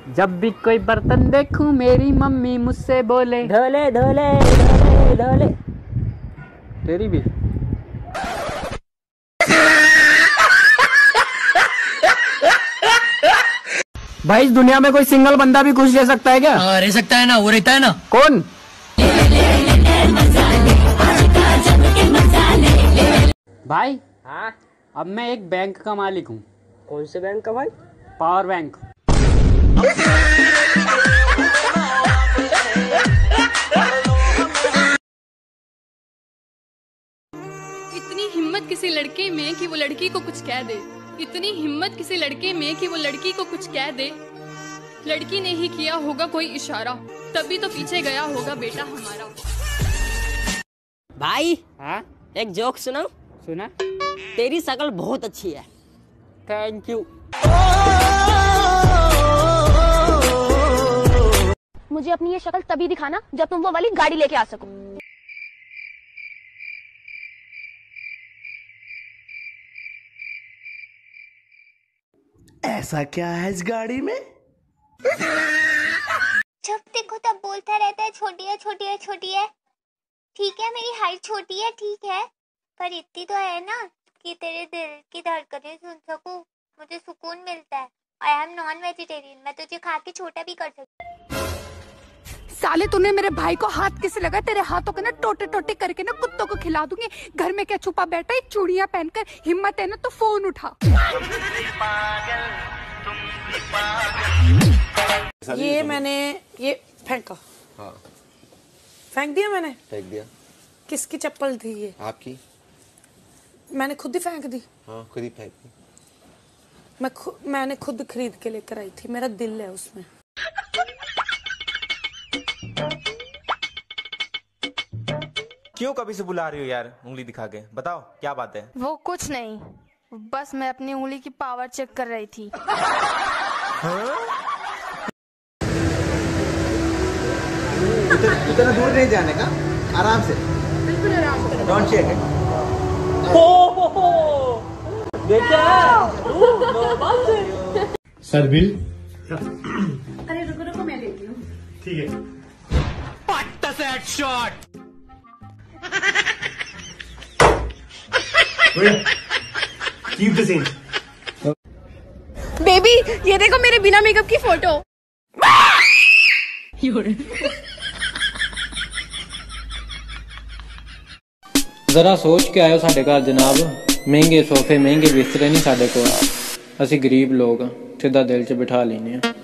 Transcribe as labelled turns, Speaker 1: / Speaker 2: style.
Speaker 1: जब भी कोई बर्तन देखूं मेरी मम्मी मुझसे बोले
Speaker 2: धोले धोले धोले धोले।
Speaker 1: तेरी भी। भाई इस दुनिया में कोई सिंगल बंदा भी खुश रह सकता है क्या?
Speaker 3: हाँ रह सकता है ना, वो रहता है ना।
Speaker 1: कौन? भाई
Speaker 2: हाँ
Speaker 1: अब मैं एक बैंक का मालिक हूँ।
Speaker 2: कौन से बैंक का भाई?
Speaker 1: Power bank.
Speaker 4: इतनी हिम्मत किसी लड़के में कि वो लड़की को कुछ कह दे। इतनी हिम्मत किसी लड़के में कि वो लड़की को कुछ कह दे। लड़की ने ही किया होगा कोई इशारा, तभी तो पीछे गया होगा बेटा हमारा।
Speaker 2: भाई
Speaker 1: हाँ
Speaker 2: एक जोक सुनाओ।
Speaker 1: सुना?
Speaker 2: तेरी शक्ल बहुत अच्छी है।
Speaker 1: Thank you.
Speaker 5: मुझे अपनी ये शक्ल तभी दिखाना जब तुम वो वाली गाड़ी लेके आ सको।
Speaker 6: ऐसा क्या है इस गाड़ी में?
Speaker 7: जब देखो तब बोलता रहता है छोटी है छोटी है छोटी है। ठीक है मेरी हाइट छोटी है ठीक है, पर इतनी तो है ना कि तेरे दिल की धड़कनें सुन सकूं। मुझे सुकून मिलता है। आई एम नॉन वेजिटेरियन, मैं तुझे खा के छोटा भी कर सकती हूँ।
Speaker 5: साले तूने मेरे भाई को हाथ किसे लगा? तेरे हाथों के ना टोटे टोटे करके ना कुत्तों को खिला दूंगी। घर में क्या छुपा बैठा है चूड़ियां पहनकर? हिम्मत है ना तो फोन उठा।
Speaker 8: ये मैंने ये फेंका।
Speaker 9: हाँ
Speaker 8: फेंक दिया मैंने।
Speaker 9: फेंक दिया।
Speaker 8: किसकी चप्पल थी ये?
Speaker 9: आपकी।
Speaker 8: मैंने खुद ही फेंक दी।
Speaker 9: हाँ खुद ही फेंक दी।
Speaker 8: मैंने खुद खरीद के लेकर आई थी, मेरा दिल है उसमें।
Speaker 10: क्यों कभी से बुला रही हो यार उंगली दिखा के? बताओ क्या बात है?
Speaker 5: वो कुछ नहीं, बस मैं अपनी उंगली की पावर चेक कर रही थी।
Speaker 6: उतना दूर नहीं जाने का, आराम से। बिल्कुल आराम से। Don't shake it.
Speaker 11: Sir bill.
Speaker 8: अरे रुको रुको मैं लेती हूँ।
Speaker 11: ठीक है।
Speaker 3: What a sad shot!
Speaker 11: Keep the scene.
Speaker 5: Baby ये देखो मेरे बिना मेकअप की फोटो।
Speaker 1: जरा सोच के आयो साडे घर जनाब, महंगे सोफे महंगे बिस्तरे नहीं साडे कोल। असी गरीब लोग सीधा दिल च बिठा लेने।